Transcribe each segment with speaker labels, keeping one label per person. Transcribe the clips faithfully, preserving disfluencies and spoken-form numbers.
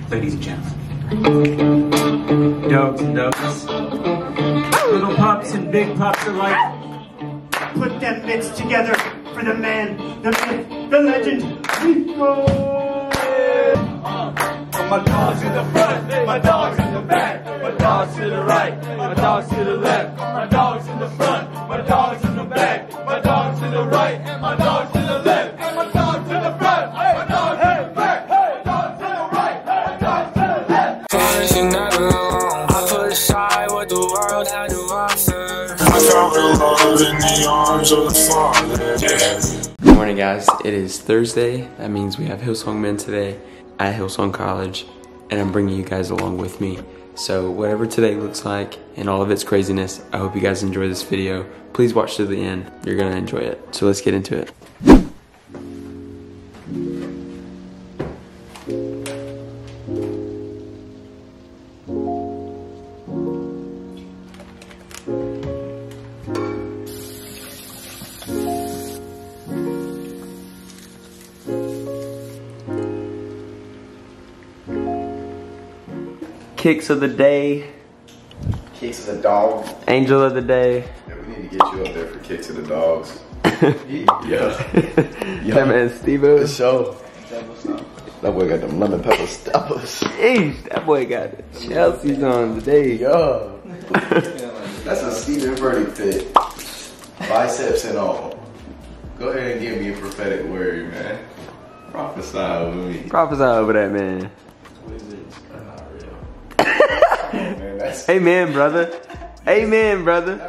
Speaker 1: ladies and gentlemen, dogs and dogs, little pups and big pups alike, put them mitts together for the man, the myth, the legend, Rico!
Speaker 2: My dogs in the front, my dogs in the back, my dogs to the right, my dogs to the left, my dogs in the front, my dogs in the back, my dogs to the right, and my dogs to the left, and my dogs to the front, my dogs to the back, my dogs to the right, my dogs to the left. You're not alone. I put aside what the world had to offer. I found real love in the arms of the Father. Yeah.
Speaker 3: Good morning, guys. It is Thursday. That means we have Hillsong Men today at Hillsong College, and I'm bringing you guys along with me. So whatever today looks like and all of its craziness, I hope you guys enjoy this video. Please watch to the end. You're gonna enjoy it. So let's get into it. Kicks of the day.
Speaker 4: Kicks of the dog.
Speaker 3: Angel of the day.
Speaker 4: Yeah, we need to get you up there for kicks of the dogs. Yeah.
Speaker 3: Yeah, man, Steve-O.
Speaker 4: The show. That boy got them lemon pepper steppers.
Speaker 3: Jeez, that boy got the Chelsea's on today.
Speaker 4: Yeah. That's a Stephen Verdict fit. Biceps and all. Go ahead and give me a prophetic word, man. Prophesy over me.
Speaker 3: Prophesy over that, man.
Speaker 4: Man, that's
Speaker 3: Amen, brother. Amen, brother.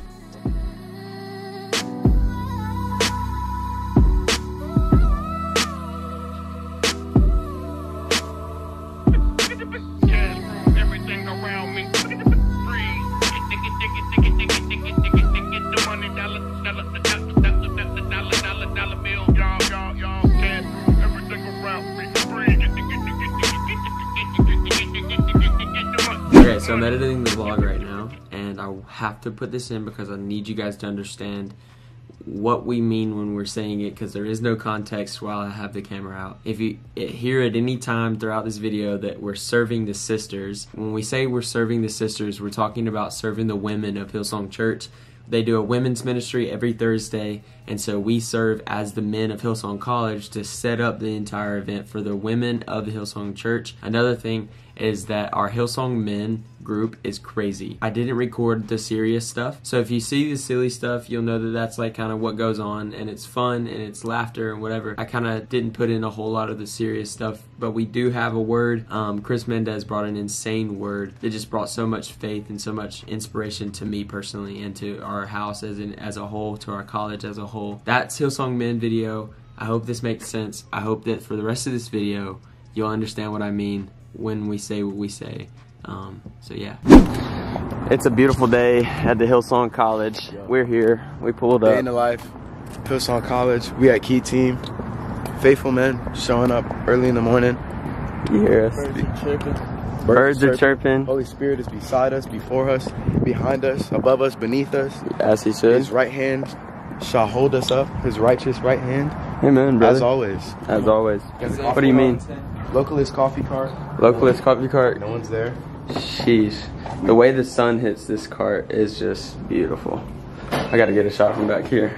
Speaker 3: Okay, so I'm editing the vlog right now, and I have to put this in because I need you guys to understand what we mean when we're saying it, because there is no context while I have the camera out. If you hear at any time throughout this video that we're serving the sisters, when we say we're serving the sisters, we're talking about serving the women of Hillsong Church. They do a women's ministry every Thursday, and so we serve as the men of Hillsong College to set up the entire event for the women of the Hillsong Church. Another thing is that our Hillsong Men group is crazy. I didn't record the serious stuff, so if you see the silly stuff, you'll know that that's like kind of what goes on, and it's fun and it's laughter and whatever. I kind of didn't put in a whole lot of the serious stuff, but we do have a word. Um, Chris Mendez brought an insane word that just brought so much faith and so much inspiration to me personally and to our house as in as a whole, to our college as a whole. That's Hillsong Men video. I hope this makes sense. I hope that for the rest of this video, you'll understand what I mean when we say what we say. Um, so yeah. It's a beautiful day at the Hillsong College. We're here. We pulled up.
Speaker 4: Day in the life. Hillsong College. We at Key Team. Faithful men showing up early in the morning.
Speaker 3: You hear us.
Speaker 4: Birds are chirping. Birds,
Speaker 3: Birds
Speaker 4: are
Speaker 3: are chirping.
Speaker 4: Holy Spirit is beside us, before us, behind us, above us, beneath us.
Speaker 3: As he should.
Speaker 4: His right hand shall hold us up. His righteous right hand.
Speaker 3: Amen, brother.
Speaker 4: As always.
Speaker 3: As always. What do you mean?
Speaker 4: Localist coffee cart.
Speaker 3: Localist coffee cart.
Speaker 4: No one's there.
Speaker 3: Sheesh. The way the sun hits this cart is just beautiful. I gotta get a shot from back here.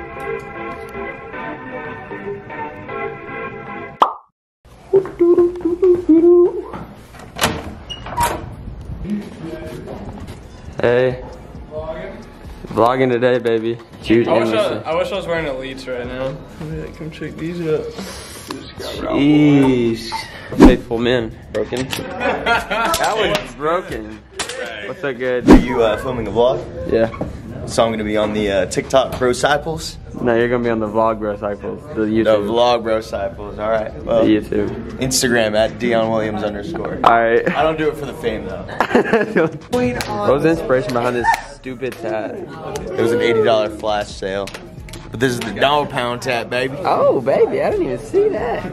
Speaker 3: Hey. Vlogging today, baby. Jude
Speaker 5: I wish I, I wish I was wearing Elites right now. Yeah, come check these out.
Speaker 3: Jeez. Faithful men. Broken. That was broken. What's so good?
Speaker 6: Are you uh, filming a vlog?
Speaker 3: Yeah.
Speaker 6: So I'm going to be on the uh, TikTok Bro Cycles?
Speaker 3: No, you're going to be on the Vlog Bro Cycles. The YouTube.
Speaker 6: No, Vlog Bro Cycles. Alright. Well,
Speaker 3: the YouTube.
Speaker 6: Instagram at Dion Williams underscore.
Speaker 3: Alright.
Speaker 6: I don't do it for the fame though.
Speaker 3: What was the inspiration behind this stupid tat?
Speaker 6: It was an eighty dollar flash sale. But this is the dog pound tat, baby.
Speaker 3: Oh, baby, I didn't even see that.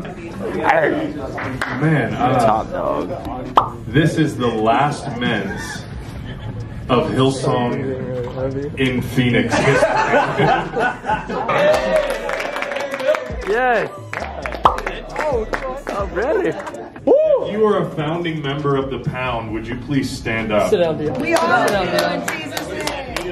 Speaker 7: Man, uh,
Speaker 3: Top dog.
Speaker 7: this is the last men's of Hillsong in Phoenix history.
Speaker 3: Yes. Oh, really? Woo!
Speaker 7: if you are a founding member of the Pound, would you please stand up?
Speaker 5: Sit down, Dion.
Speaker 8: We are in Jesus' name.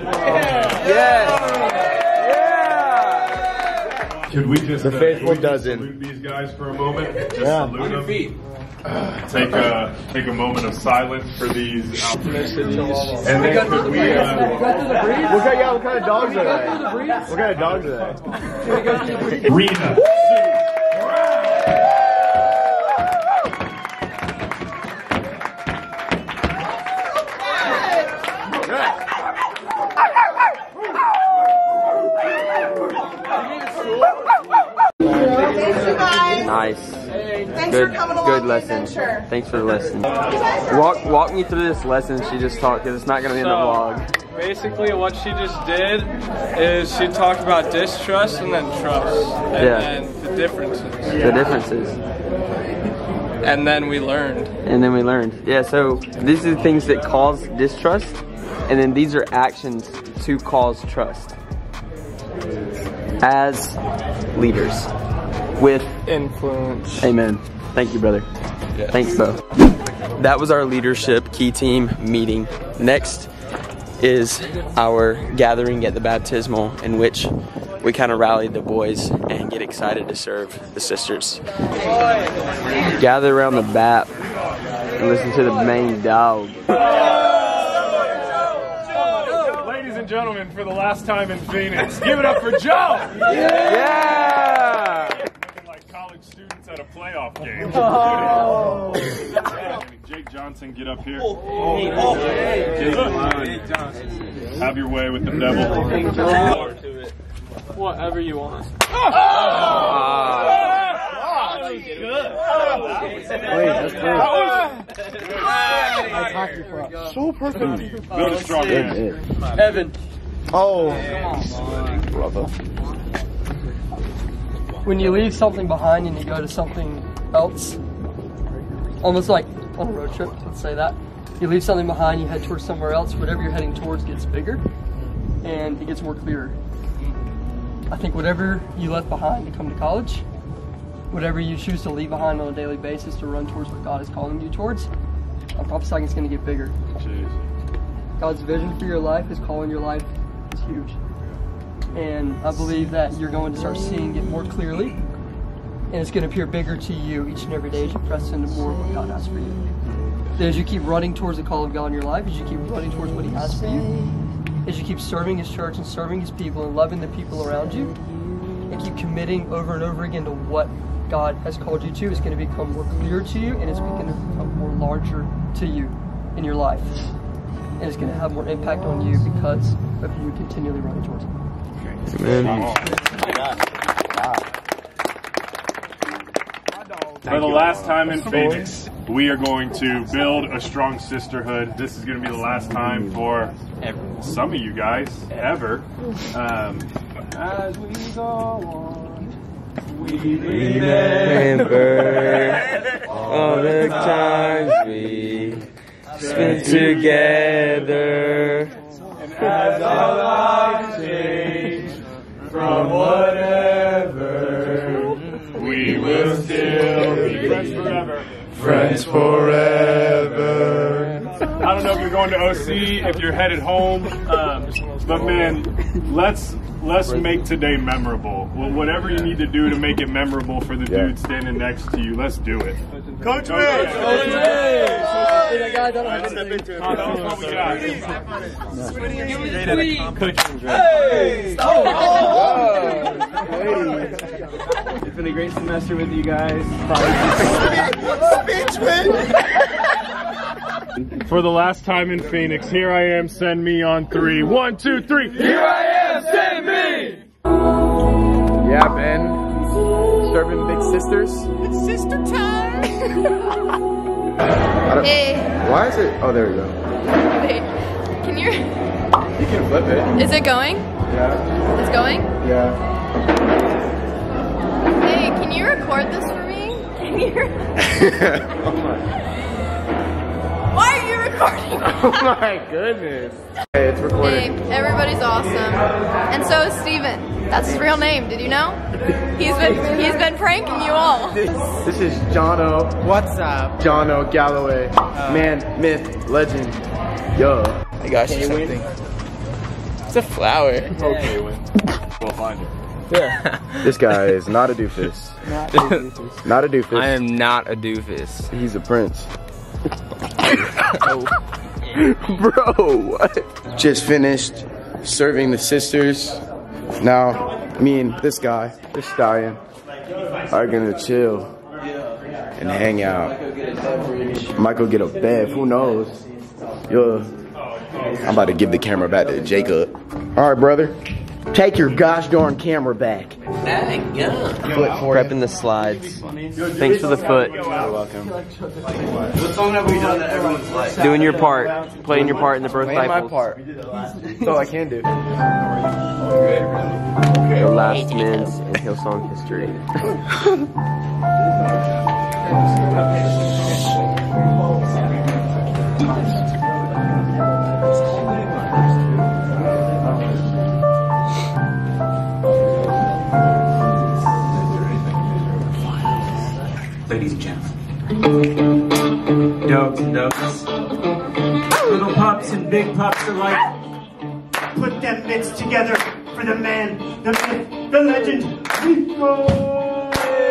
Speaker 7: Yeah. Could we just
Speaker 6: The
Speaker 7: uh,
Speaker 6: faithful
Speaker 7: could we just
Speaker 6: dozen.
Speaker 7: salute these guys for a moment? Just
Speaker 6: Yeah.
Speaker 7: salute
Speaker 6: On your
Speaker 7: them.
Speaker 6: feet.
Speaker 7: Uh, take a take a moment of silence for these. And then
Speaker 5: We got
Speaker 7: could
Speaker 5: through
Speaker 7: we?
Speaker 5: the
Speaker 7: Uh,
Speaker 5: breeds. We got through the breeds.
Speaker 6: What kind, yeah, what kind of dogs
Speaker 5: We
Speaker 6: are
Speaker 5: got
Speaker 6: they?
Speaker 5: through the breeds.
Speaker 6: What kind of dogs are they?
Speaker 5: Can we go through the breeds?
Speaker 7: Rena.
Speaker 8: Thanks, you guys.
Speaker 3: Nice.
Speaker 8: Thanks
Speaker 3: Good,
Speaker 8: for coming along
Speaker 3: good
Speaker 8: the
Speaker 3: lesson.
Speaker 8: adventure.
Speaker 3: Thanks for the lesson. Walk, walk me through this lesson she just taught, because it's not going to be in the vlog.
Speaker 5: Basically, what she just did is she talked about distrust and then trust, and
Speaker 3: Yeah.
Speaker 5: then the differences.
Speaker 3: The differences.
Speaker 5: And then we learned.
Speaker 3: And then we learned. Yeah, so these are the things that cause distrust, and then these are actions to cause trust. As leaders. With
Speaker 5: Influence.
Speaker 3: Amen. Thank you, brother. Thanks, Bo. That was our leadership key team meeting. Next is our gathering at the baptismal, in which we kind of rally the boys and get excited to serve the sisters. Gather around the bap and listen to the main dog.
Speaker 7: Ladies and gentlemen, for the last time in Phoenix, give it up for Joe!
Speaker 3: Yeah!
Speaker 7: Looking like college students at a playoff game. Oh. Jake Johnson, get up here. Oh. Jake Johnson. Have your way with the devil.
Speaker 5: Whatever you want.
Speaker 6: So perfect.
Speaker 7: Build a strong man.
Speaker 5: Evan,
Speaker 6: Oh. Brother.
Speaker 5: when you leave something behind and you go to something else, almost like on a road trip, let's say that. You leave something behind, you head towards somewhere else, whatever you're heading towards gets bigger and it gets more clearer. I think whatever you left behind to come to college, whatever you choose to leave behind on a daily basis to run towards what God is calling you towards, I'm prophesying it's going to get bigger.
Speaker 7: Jeez.
Speaker 5: God's vision for your life, His call in your life is huge. And I believe that you're going to start seeing it more clearly, and it's going to appear bigger to you each and every day as you press into more of what God has for you. That as you keep running towards the call of God in your life, as you keep running towards what He has for you, as you keep serving His church and serving His people and loving the people around you, and keep committing over and over again to what God has called you to, it's going to become more clear to you, and it's going to become more larger to you in your life. And it's going to have more impact on you because of you continually running towards it.
Speaker 3: Amen.
Speaker 7: For the last time in Phoenix, we are going to build a strong sisterhood. This is going to be the last time for some of you guys ever. Um, as we go on, we
Speaker 3: Remember all the times we spent together.
Speaker 7: and as our lives change from whatever, we will still be friends forever. Friends forever. I don't know if you're going to O C, if you're headed home, um, but man, let's let's make today memorable. Well, whatever you need to do to make it memorable for the dude standing next to you, let's do it. Coach Rich! Coach Rich!
Speaker 3: It's been a great semester with you guys.
Speaker 7: For the last time in Phoenix, here I am, send me on three. One, two, three. Here I am, send me!
Speaker 6: Yeah, man. Serving big sisters.
Speaker 8: It's sister time.
Speaker 6: I don't-
Speaker 8: Hey,
Speaker 6: Why is it? Oh, there we go.
Speaker 8: wait. Can you?
Speaker 6: You can flip it.
Speaker 8: Is it going?
Speaker 6: Yeah.
Speaker 8: It's going.
Speaker 6: Yeah.
Speaker 8: Hey, can you record this for me? Can you?
Speaker 6: Oh my.
Speaker 8: Why are you recording? recording.
Speaker 6: Oh my goodness. Hey, it's recording.
Speaker 8: Hey, everybody's awesome. And so is Steven. That's his real name, did you know? He's been he's been pranking you all.
Speaker 6: This, this is Jono. What's up? Jono Galloway. Uh, Man, myth, legend. Yo. I got you something. It's a flower.
Speaker 7: Okay, win. We'll find it.
Speaker 6: Yeah. This guy is not a doofus.
Speaker 5: Not a doofus.
Speaker 6: Not a doofus.
Speaker 9: I am not a doofus.
Speaker 6: He's a prince. Bro, what? Just finished serving the sisters. Now, me and this guy, this stallion, are gonna chill and hang out. Might go get a bed, who knows? Yo, I'm about to give the camera back to Jacob. All right, brother. Take your gosh darn camera back.
Speaker 3: Prepping the slides. Thanks for the foot.
Speaker 6: You're welcome.
Speaker 4: What song have we done that everyone's like?
Speaker 3: Doing your part. Playing your part in the birth
Speaker 6: Playing my
Speaker 3: rifles.
Speaker 6: part. That's all I can do.
Speaker 3: The last men's in Hillsong history.
Speaker 1: Ladies and gentlemen, dogs and dogs, little pups and big pups alike, put them mitts together for the man, the myth, the legend, Hillsong.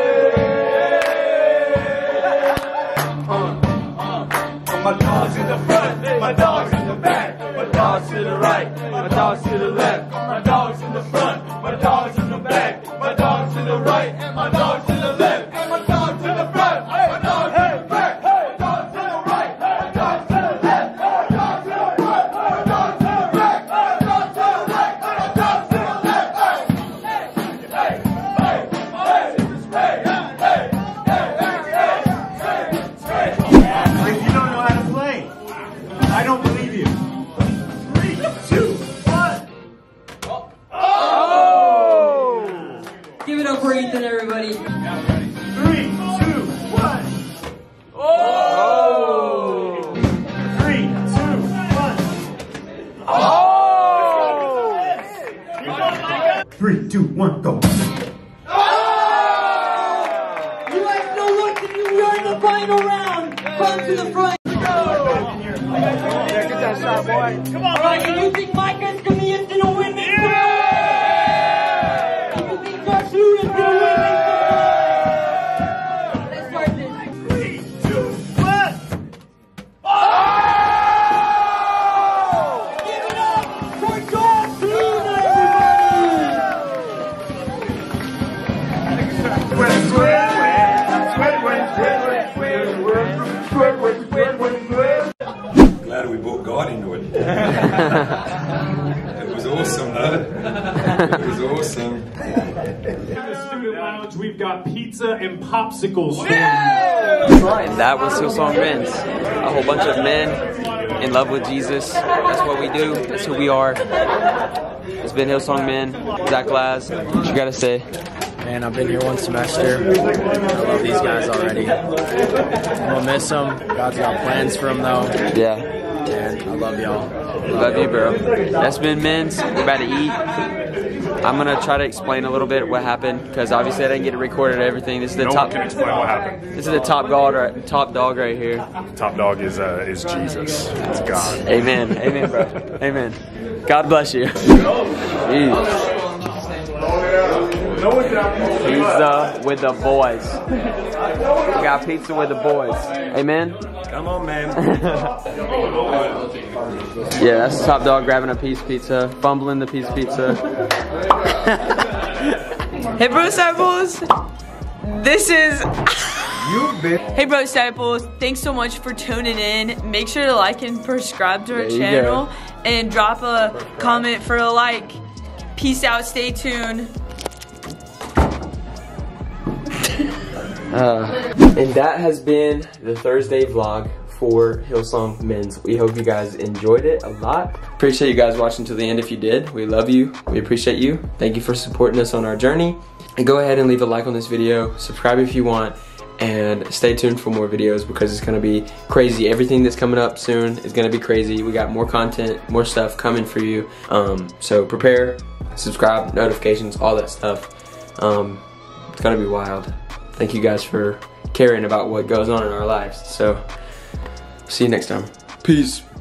Speaker 2: My dogs in the front, my dogs in the back, my dogs to the right, my dogs to the left, my dogs in the front, my dogs in the back, my dogs to the right, and my dogs to the left, and my dogs to the front, my dogs to the back, my dogs to the right, my dogs to the left, my dogs to the front, my dogs to the back, my dogs to the right, my dogs to the left. Hey, hey, hey, hey, hey, hey, hey, hey, hey.
Speaker 1: If you don't know how to play, I don't believe you. Three, two, one.
Speaker 5: Oh! Give it up for Ethan, everybody.
Speaker 1: Three, two, one.
Speaker 2: Oh!
Speaker 1: Three, two, one.
Speaker 2: Oh!
Speaker 1: Three, two, one, go.
Speaker 5: You have no luck if you are in the final round. Come to the front.
Speaker 6: Yeah, get that shot, boy.
Speaker 5: Come on, Mike. And you think Micah's gonna be gonna win this? You think Josh Hoover's gonna win this? Let's start this.
Speaker 1: Three, two, one.
Speaker 5: Give it up for Josh Hoover,
Speaker 10: Glad we brought God into it. It was awesome, though. It was awesome.
Speaker 7: In the student lounge, we've got pizza and popsicles.
Speaker 3: And that was Hillsong Men's. A whole bunch of men in love with Jesus. That's what we do. That's who we are. It's been Hillsong Men. Zach Laz, what you gotta say?
Speaker 9: Man, I've been here one semester. I love these guys already. I'm gonna miss them. God's got plans for them though.
Speaker 3: Yeah.
Speaker 9: And I love y'all.
Speaker 3: Love you, bro. That's been Men's. We're about to eat. I'm gonna try to explain a little bit what happened because obviously I didn't get it recorded. Everything. This is the
Speaker 7: No
Speaker 3: top.
Speaker 7: one can explain what happened.
Speaker 3: This is the top dog, right, top dog right here.
Speaker 7: Top dog is uh, is Jesus. It's God.
Speaker 3: Amen. Amen, bro. Amen. God bless you. Jeez. Pizza with the boys. We got pizza with the boys. Amen.
Speaker 10: Come on, man.
Speaker 3: Yeah, that's the top dog grabbing a piece of pizza, fumbling the piece of pizza.
Speaker 11: Hey, bro, disciples. This is.
Speaker 6: You've been.
Speaker 11: Hey, bro, disciples. Thanks so much for tuning in. Make sure to like and subscribe to our
Speaker 3: There you
Speaker 11: channel
Speaker 3: go.
Speaker 11: and drop a comment for a like. Peace out. Stay tuned.
Speaker 3: Uh, and that has been the Thursday vlog for Hillsong Men's. We hope you guys enjoyed it a lot. Appreciate you guys watching to the end. If you did, we love you. We appreciate you. Thank you for supporting us on our journey. And go ahead and leave a like on this video. Subscribe if you want. and stay tuned for more videos because it's gonna be crazy. Everything that's coming up soon is gonna be crazy. We got more content, more stuff coming for you. Um, so prepare, subscribe, notifications, all that stuff. Um, it's gonna be wild. Thank you guys for caring about what goes on in our lives. So see you next time. Peace.